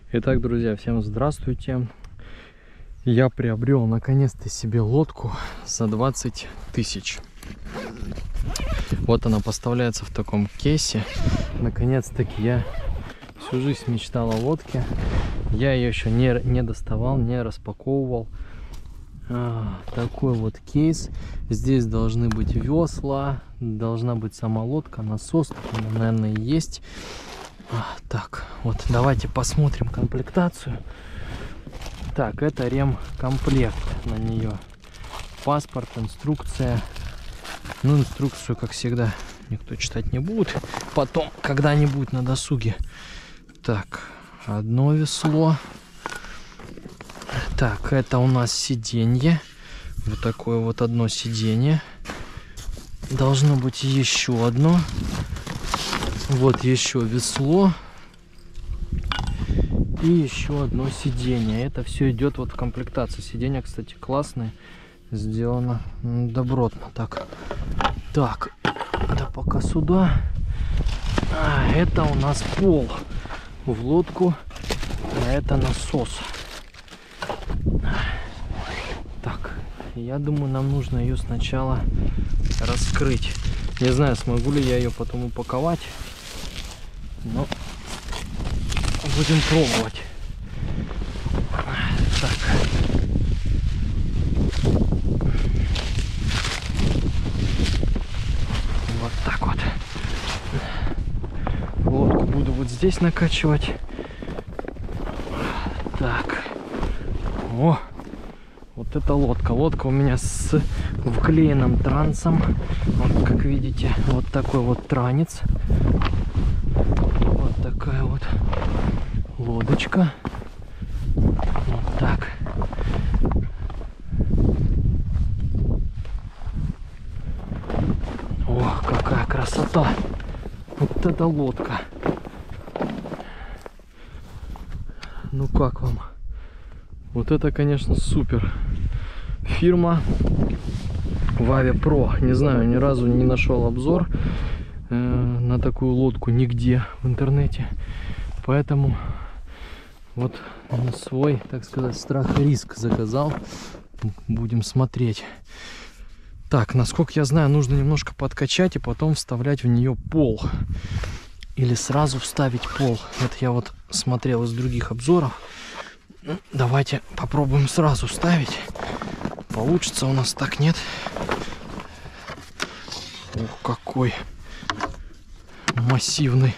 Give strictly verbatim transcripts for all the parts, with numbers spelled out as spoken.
Итак, друзья, всем здравствуйте. Я приобрел наконец-то себе лодку за двадцать тысяч. Вот она поставляется в таком кейсе. Наконец-таки я всю жизнь мечтал о лодке. Я ее еще не, не доставал, не распаковывал. А, такой вот кейс. Здесь должны быть весла, должна быть сама лодка, насос, она, наверное, есть. А, так, вот давайте посмотрим комплектацию. Так, это ремкомплект на нее. Паспорт, инструкция. Ну, инструкцию, как всегда, никто читать не будет. Потом, когда-нибудь на досуге. Так, одно весло. Так, это у нас сиденье. Вот такое вот одно сиденье. Должно быть еще одно. Вот еще весло. И еще одно сиденье. Это все идет вот в комплектации. Сиденье, кстати, классное. Сделано добротно. Так, так, да пока сюда. А, это у нас пол в лодку. А это насос. Так, я думаю, нам нужно ее сначала раскрыть. Не знаю, смогу ли я ее потом упаковать. Но будем пробовать. Так. Вот так вот. Лодку буду вот здесь накачивать. Так. О! Вот эта лодка. Лодка у меня с вклеенным трансом. Вот, как видите, вот такой вот транец. Вот такая вот лодочка. Вот так. О, какая красота! Вот эта лодка. Ну как вам? Вот это, конечно, супер. Фирма Ваве Про. Не знаю, ни разу не нашел обзор э, на такую лодку нигде в интернете. Поэтому вот на свой, так сказать, страх и риск заказал. Будем смотреть. Так, насколько я знаю, нужно немножко подкачать и потом вставлять в нее пол. Или сразу вставить пол. Это я вот смотрел из других обзоров. Давайте попробуем сразу ставить. Получится у нас, так нет? Ух, какой массивный.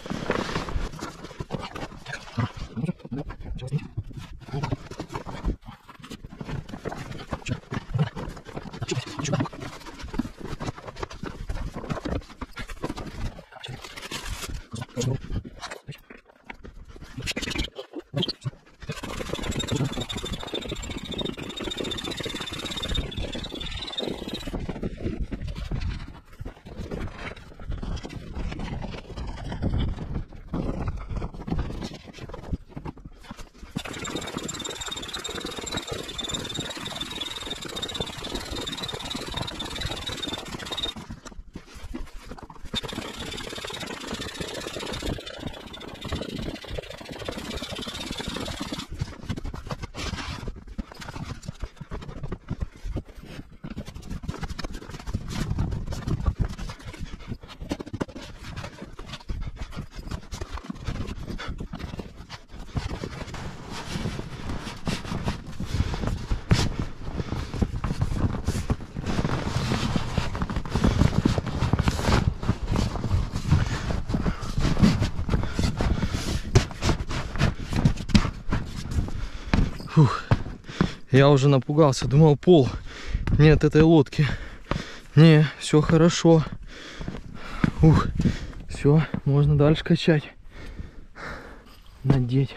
Фух. Я уже напугался, думал, пол нет этой лодки. Не, все хорошо. Ух, все, можно дальше качать. Надеть.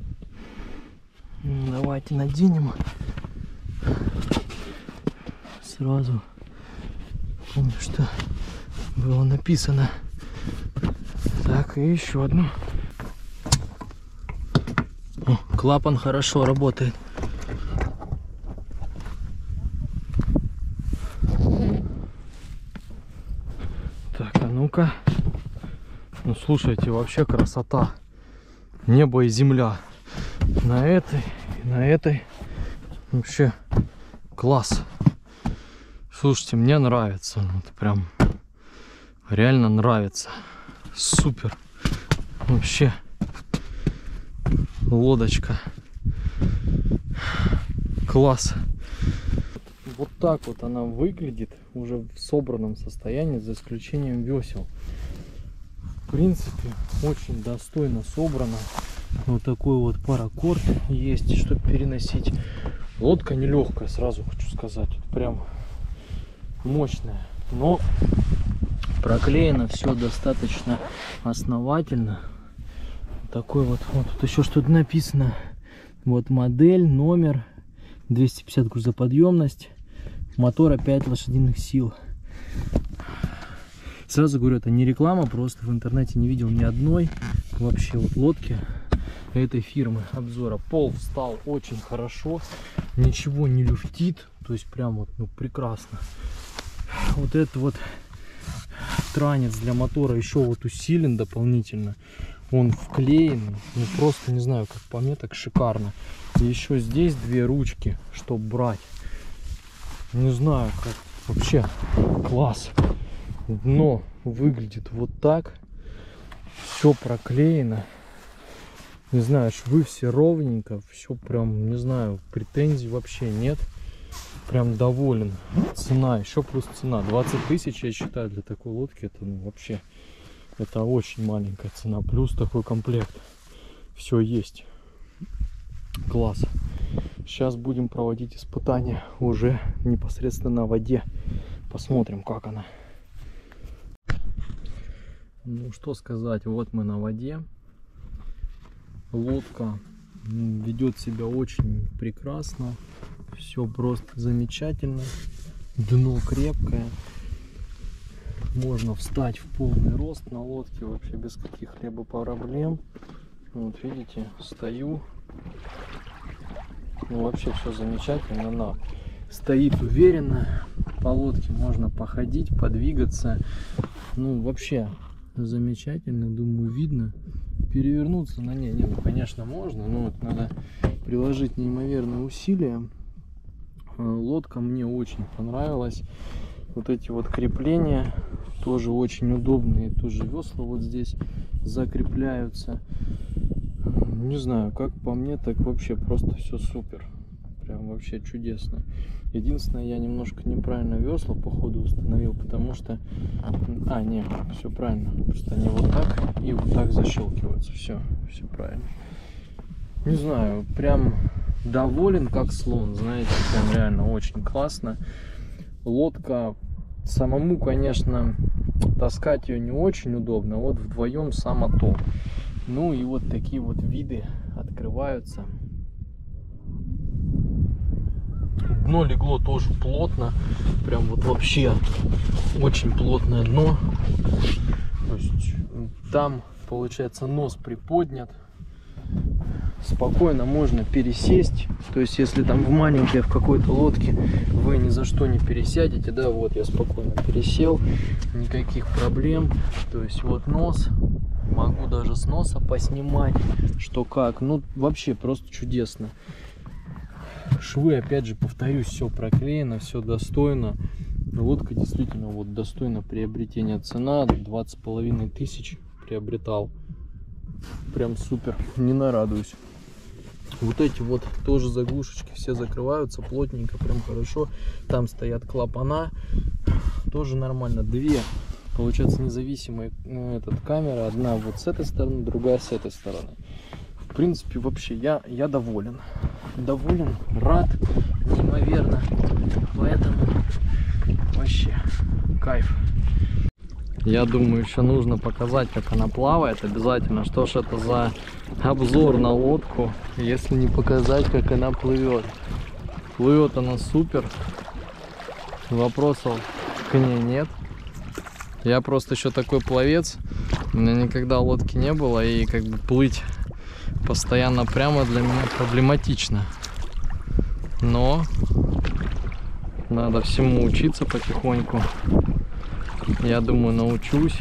Давайте наденем. Сразу помню, что было написано. Так, и еще одну. О, клапан хорошо работает. Так, а ну-ка. Ну слушайте, вообще красота. Небо и земля. на этой и на этой. Вообще класс. Слушайте, мне нравится. Вот прям реально нравится. Супер. Вообще лодочка. Класс. Вот так вот она выглядит уже в собранном состоянии, за исключением весел. В принципе, очень достойно собрано. Вот такой вот паракорд есть, чтобы переносить. Лодка нелегкая, сразу хочу сказать. Прям мощная. Но проклеено все достаточно основательно. Такой вот, вот тут еще что-то написано. Вот модель, номер, двести пятьдесят грузоподъемность, мотора пять лошадиных сил. Сразу говорю, это не реклама, просто в интернете не видел ни одной вообще вот лодки этой фирмы обзора. Пол встал очень хорошо, ничего не люфтит, то есть прям вот, ну, прекрасно. Вот этот вот транец для мотора еще вот усилен дополнительно. Он вклеен, ну просто не знаю, как по мне, так шикарно. И еще здесь две ручки, чтобы брать. Не знаю, как вообще класс. Дно выглядит вот так. Все проклеено. Не знаю, швы все ровненько. Все прям, не знаю, претензий вообще нет. Прям доволен. Цена, еще плюс цена. двадцать тысяч, я считаю, для такой лодки это, ну, вообще, это очень маленькая цена. Плюс такой комплект. Все есть. Класс. Сейчас будем проводить испытания уже непосредственно на воде. Посмотрим, как она. Ну что сказать, вот мы на воде. Лодка ведет себя очень прекрасно. Все просто замечательно. Дно крепкое. Можно встать в полный рост на лодке вообще без каких-либо проблем. Вот видите, стою. Ну вообще все замечательно. Она стоит уверенно. По лодке можно походить, подвигаться. Ну вообще замечательно, думаю, видно. Перевернуться на ней, не, ну конечно можно, но вот надо приложить неимоверные усилия. Лодка мне очень понравилась. Вот эти вот крепления тоже очень удобные, тоже весла вот здесь закрепляются. Не знаю, как по мне, так вообще просто все супер. Прям вообще чудесно. Единственное, я немножко неправильно весла по ходу установил, потому что... А, нет, все правильно. Просто они вот так и вот так защелкиваются. Все, все правильно. Не знаю, прям доволен как слон, знаете, прям реально очень классно. Лодка, самому, конечно, таскать ее не очень удобно, вот вдвоем само то. Ну и вот такие вот виды открываются. Дно легло тоже плотно, прям вот вообще очень плотное дно. То есть там получается нос приподнят, спокойно можно пересесть. То есть если там в маленькой, в какой-то лодке вы ни за что не пересядете, да, вот я спокойно пересел, никаких проблем. То есть вот нос, могу даже с носа поснимать, что как, ну вообще просто чудесно. Швы, опять же, повторюсь, все проклеено, все достойно. Лодка действительно вот достойна приобретения. Цена двадцать с половиной тысяч приобретал. Прям супер, не нарадуюсь. Вот эти вот тоже заглушечки все закрываются плотненько, прям хорошо. Там стоят клапана, тоже нормально. Две, получается, независимые, ну, этот, камера. Одна вот с этой стороны, другая с этой стороны. В принципе, вообще я, я доволен. Доволен, рад, неимоверно. Поэтому вообще кайф. Я думаю, еще нужно показать, как она плавает обязательно. Что ж это за обзор на лодку, если не показать, как она плывет. Плывет она супер. Вопросов к ней нет. Я просто еще такой пловец. У меня никогда лодки не было. И как бы плыть постоянно прямо для меня проблематично. Но надо всему учиться потихоньку. Я думаю, научусь.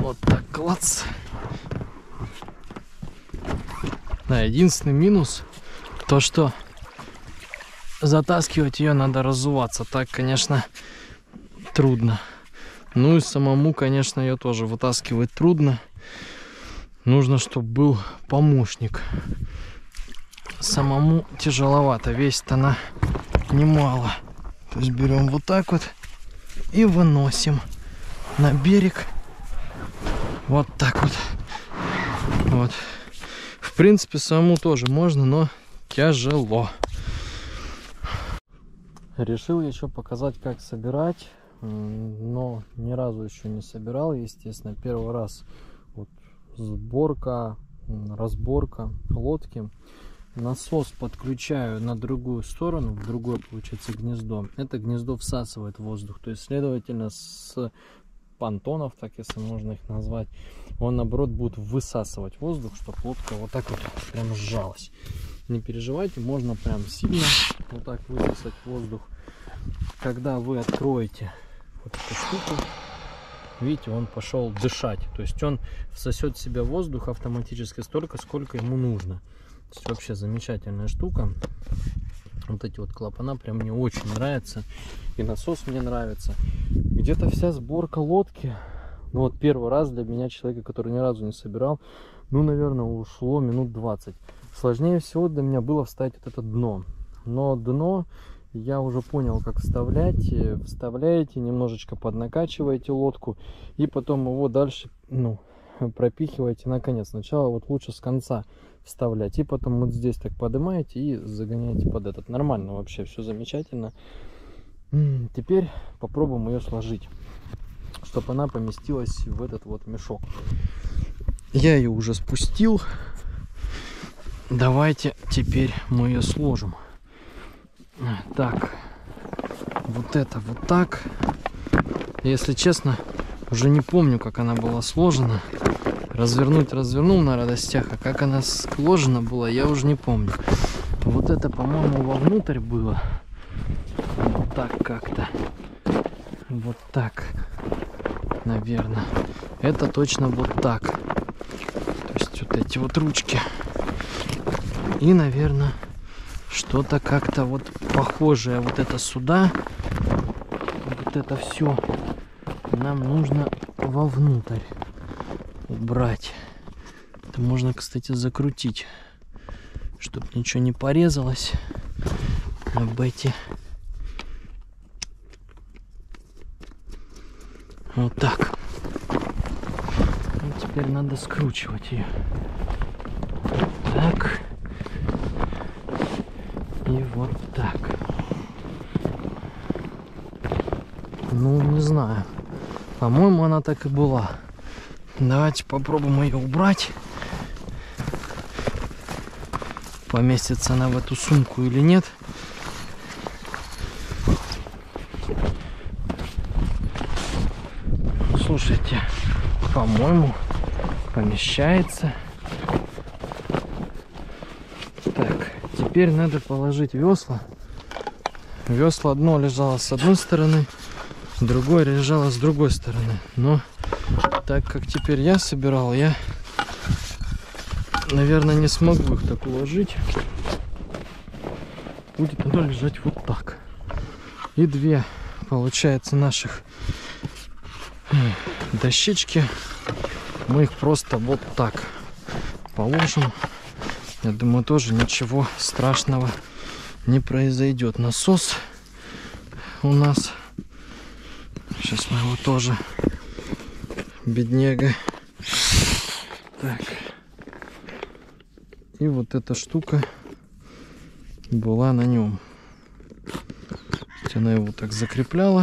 Вот так, клац. Да, единственный минус то, что затаскивать ее надо разуваться. Так, конечно, трудно. Ну и самому, конечно, ее тоже вытаскивать трудно. Нужно, чтобы был помощник. Самому тяжеловато. Весит она немало. То есть берем вот так вот и выносим на берег. Вот так вот. Вот. В принципе, самому тоже можно, но тяжело. Решил еще показать, как собирать, но ни разу еще не собирал, естественно. Первый раз вот сборка, разборка лодки. Насос подключаю на другую сторону, в другое, получается, гнездо. Это гнездо всасывает воздух, то есть, следовательно, с понтонов, так если можно их назвать, он, наоборот, будет высасывать воздух, чтобы лодка вот так вот прям сжалась. Не переживайте, можно прям сильно вот так высосать воздух. Когда вы откроете вот эту штуку, видите, он пошел дышать. То есть он всосет в себя воздух автоматически столько, сколько ему нужно. То есть вообще замечательная штука. Вот эти вот клапана прям мне очень нравятся. И насос мне нравится. Где-то вся сборка лодки, ну вот первый раз для меня, человека, который ни разу не собирал, ну, наверное, ушло минут двадцать. Сложнее всего для меня было вставить вот это дно. Но дно я уже понял, как вставлять. Вставляете, немножечко поднакачиваете лодку. И потом его дальше, ну, пропихиваете на конец. Сначала вот лучше с конца вставлять. И потом вот здесь так поднимаете и загоняете под этот. Нормально вообще, все замечательно. Теперь попробуем ее сложить, чтобы она поместилась в этот вот мешок. Я ее уже спустил. Давайте теперь мы ее сложим. Так, вот это вот так. Если честно, уже не помню, как она была сложена. Развернуть развернул на радостях, а как она сложена была, я уже не помню. Вот это, по-моему, вовнутрь было. Вот так как-то. Вот так, наверное. Это точно вот так. То есть вот эти вот ручки. И, наверное, что-то как-то вот похожее вот это сюда. Вот это все нам нужно вовнутрь убрать. Это можно, кстати, закрутить, чтобы ничего не порезалось об эти. Вот так. И теперь надо скручивать ее. Так. И вот так. Ну, не знаю. По-моему, она так и была. Давайте попробуем ее убрать. Поместится она в эту сумку или нет. Слушайте, по-моему, помещается. Так, теперь надо положить весла. Весла одно лежало с одной стороны, другое лежало с другой стороны. Но так как теперь я собирал, я, наверное, не смогу их так уложить. Будет оно лежать вот так. И две, получается, наших дощечки. Мы их просто вот так положим. Я думаю, тоже ничего страшного не произойдет. Насос у нас. Сейчас мы его тоже, бедняга. Так. И вот эта штука была на нем. Она его так закрепляла.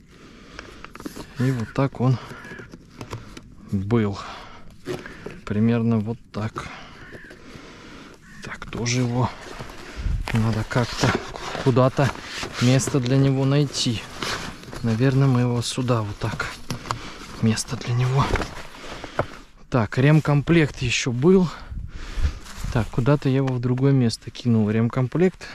И вот так он был. Примерно вот так. Так, тоже его надо как-то куда-то место для него найти. Наверное, мы его сюда вот так. Место для него. Так, ремкомплект еще был. Так, куда-то я его в другое место кинул. Ремкомплект.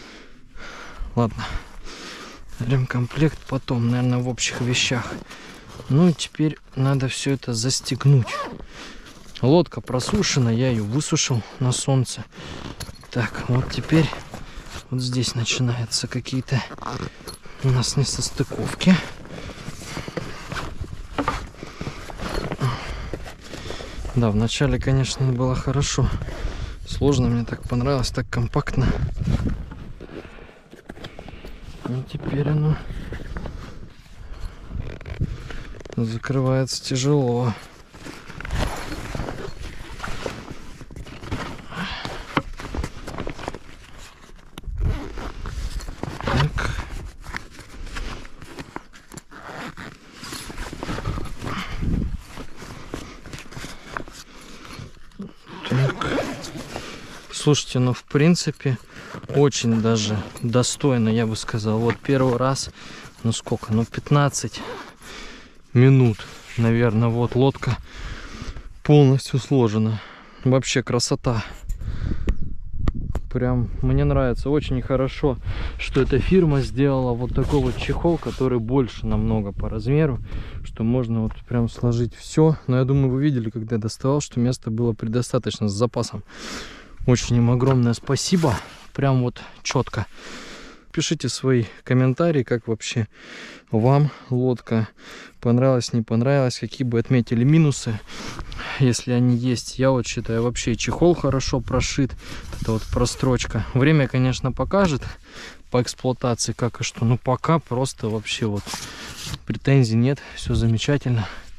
Ладно. Ремкомплект потом, наверное, в общих вещах Ну и теперь надо все это застегнуть. Лодка просушена, я ее высушил на солнце. Так, вот теперь вот здесь начинаются какие-то у нас несостыковки. Да, вначале, конечно, было хорошо. Сложно, мне так понравилось, так компактно. И теперь оно закрывается тяжело. Так. Так. Слушайте, ну в принципе очень даже достойно, я бы сказал. Вот первый раз, ну сколько, ну пятнадцать минут, наверное, вот лодка полностью сложена. Вообще красота. Прям мне нравится. Очень хорошо, что эта фирма сделала вот такой вот чехол, который больше намного по размеру, что можно вот прям сложить все. Но я думаю, вы видели, когда я доставал, что места было предостаточно с запасом. Очень им огромное спасибо. Прям вот четко. Пишите свои комментарии, как вообще вам лодка. Понравилась, не понравилась, какие бы отметили минусы, если они есть. Я вот считаю, вообще чехол хорошо прошит. Это вот прострочка. Время, конечно, покажет по эксплуатации, как и что. Но пока просто вообще вот претензий нет. Все замечательно.